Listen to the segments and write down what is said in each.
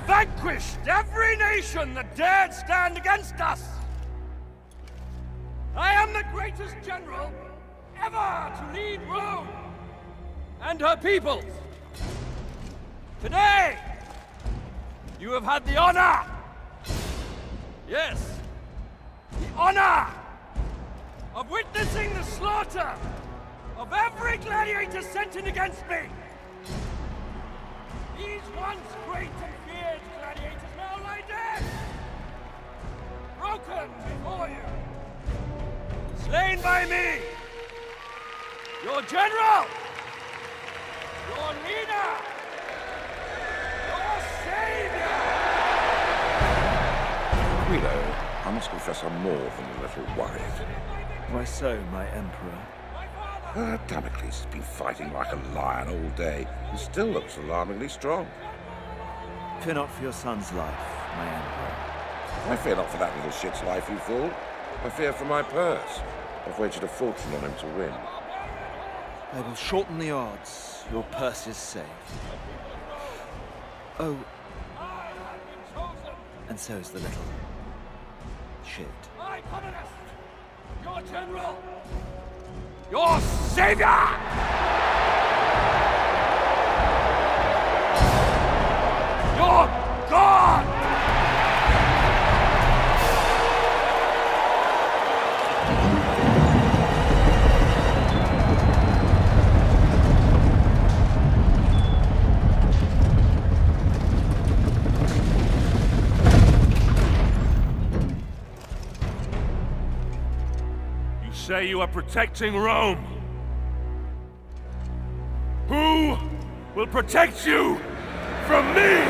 vanquished every nation that dared stand against us! I am the greatest general ever to lead Rome and her peoples! Today, you have had the honor! Yes, the honor of witnessing the slaughter of every gladiator sent in against me! These once great and feared gladiators now lie dead! Broken before you! Slain by me! Your general! Your leader! Your savior! Guido, I must confess I'm more than a little worried. Why so, my emperor? Damocles has been fighting like a lion all day, and still looks alarmingly strong. Fear not for your son's life, my emperor. I fear not for that little shit's life, you fool. I fear for my purse. I've wagered a fortune on him to win. I will shorten the odds. Your purse is safe. Oh. And so is the little shit. My communist! Your general! Your savior! Your God! Say you are protecting Rome. Who will protect you from me?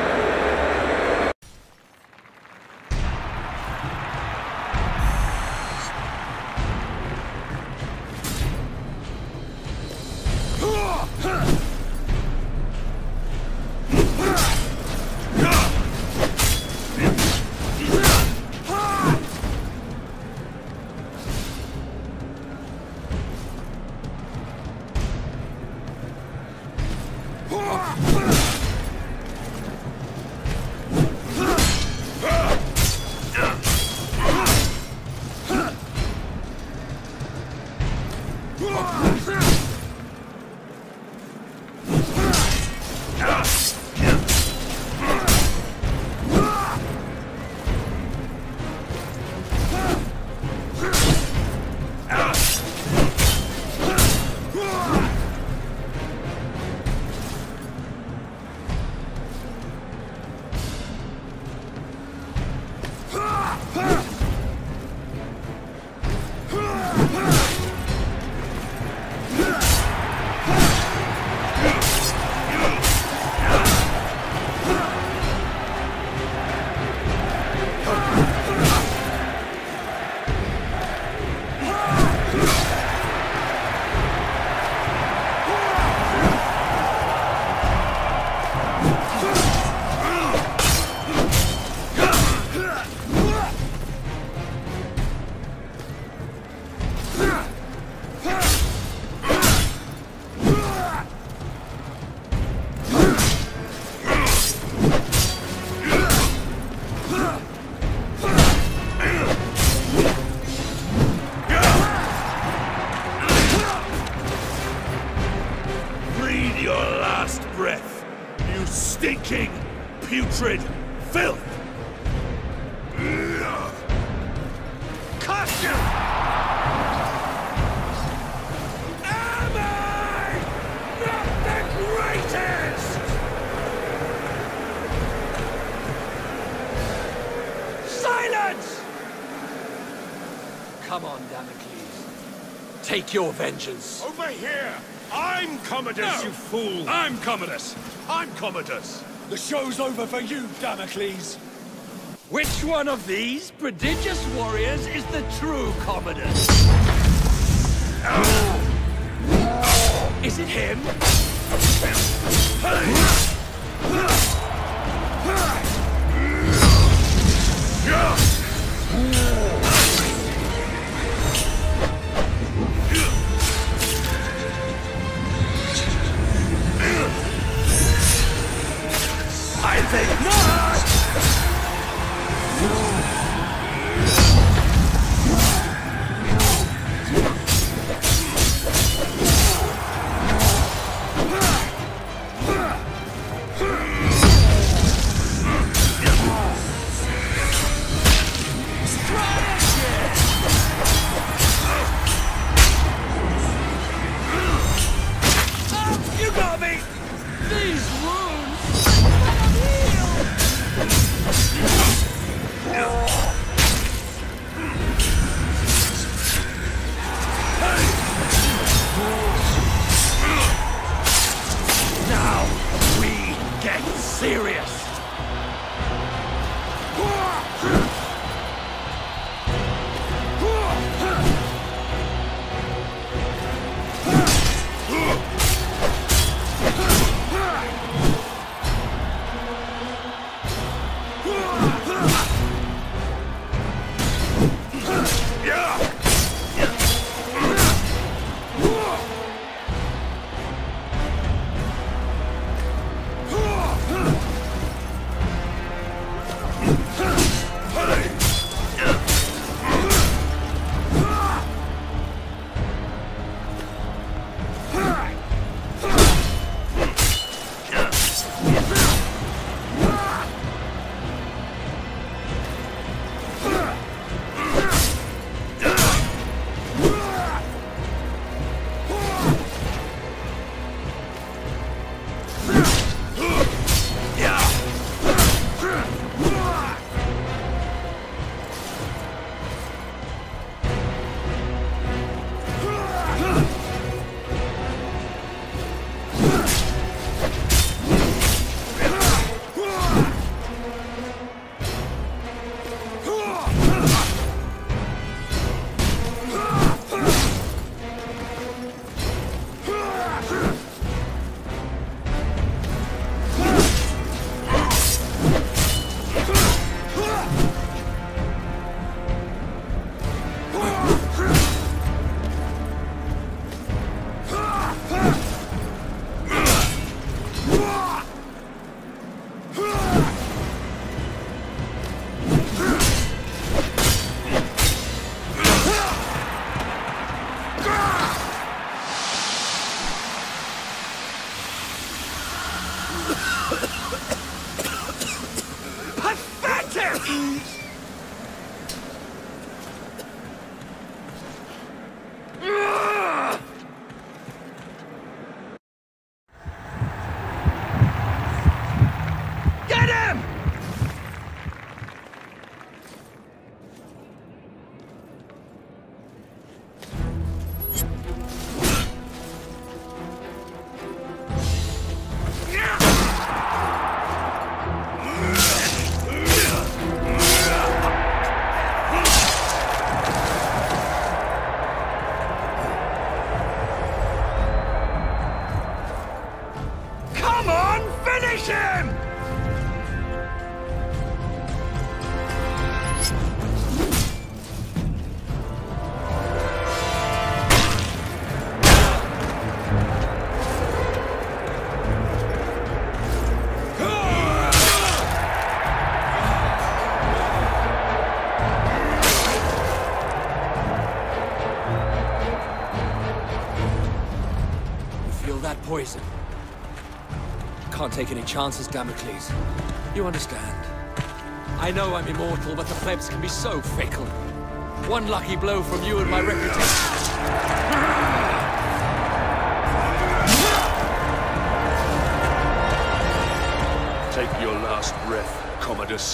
Stinking, putrid filth! Curse you! Am I not the greatest? Silence! Come on, Damocles. Take your vengeance. Over here! I'm Commodus, you fool! I'm Commodus! I'm Commodus! The show's over for you, Damocles! Which one of these prodigious warriors is the true Commodus? Is it him? I think not! You got me! These wounds! Now we get serious! Poison. Can't take any chances, Damocles. You understand. I know I'm immortal, but the plebs can be so fickle. One lucky blow from you and my reputation. Take your last breath, Commodus.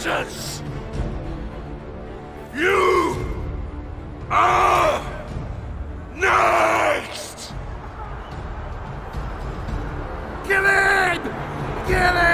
traitors! You are next! Kill him! Kill him!